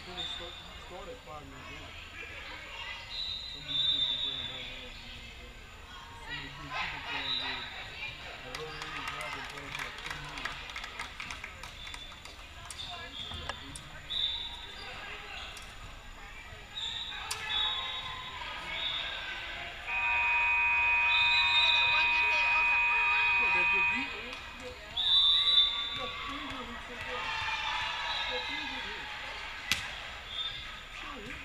Started 5 minutes in. Some of these kids been playing that long. You know what I'm saying? But some of the kids she been playing with at her age now been playing for like 10 years. Yeah, baby. You got that good deep, man. You got 3 good hits so far. You got 3 good hits. Still a hit.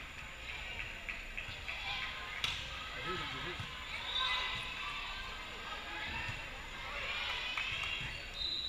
A hit is a hit.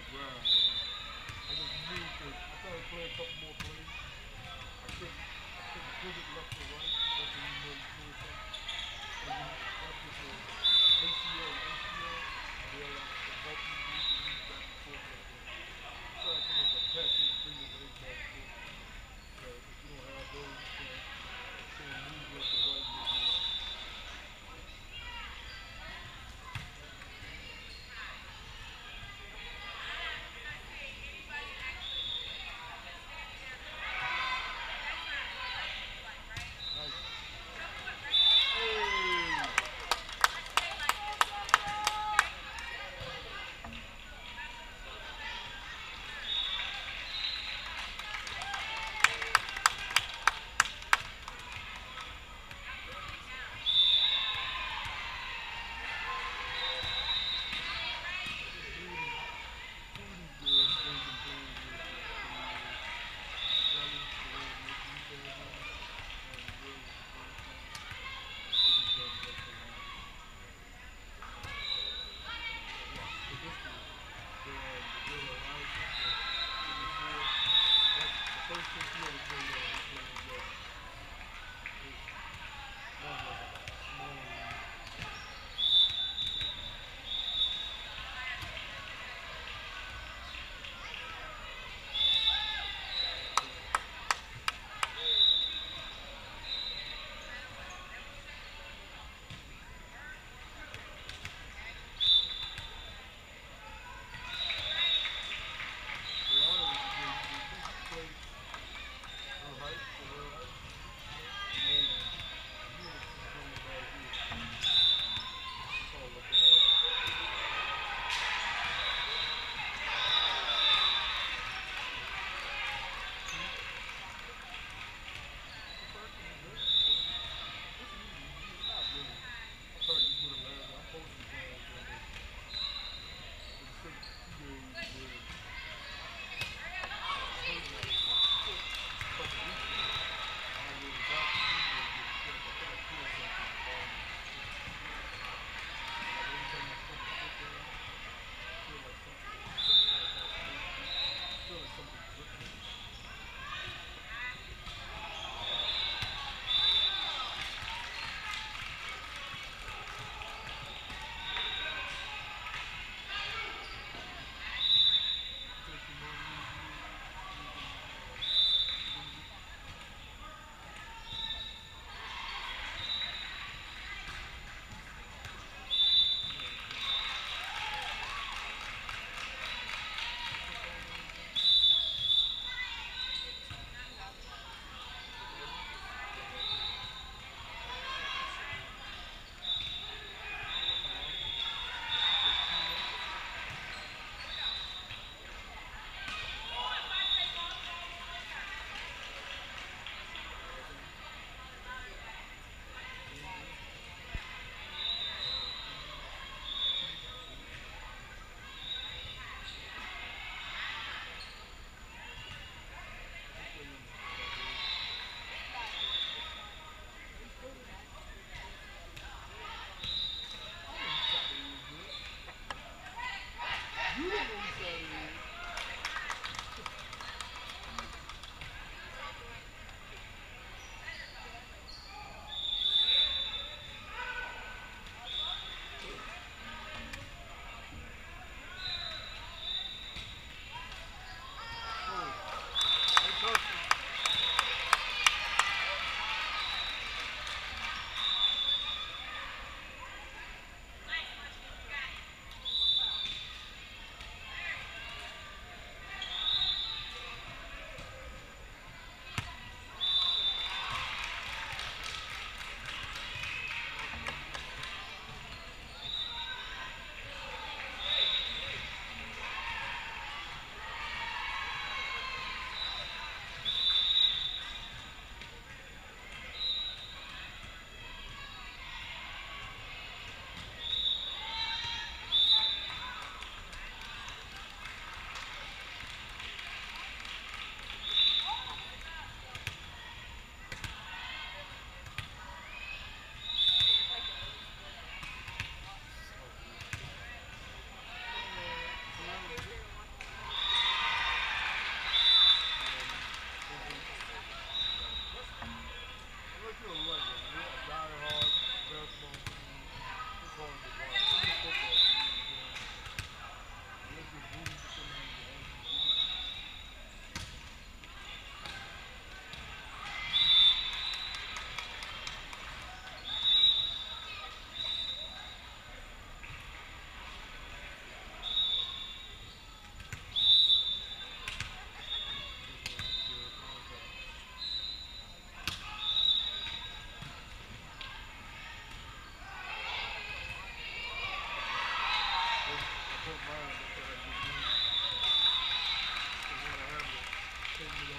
ground. I just knew because I started playing a couple more plays. I couldn't pivot left or right. That's when you know you're doing something. And then that's with the ACL, where like the bulky dudes move back and forth like that. It's like someone's like passing the finger when they back and forth. But if you don't have those, you can't move left or right real good. Nice. Hey! put mine, that's what I do. So when I have it, take me the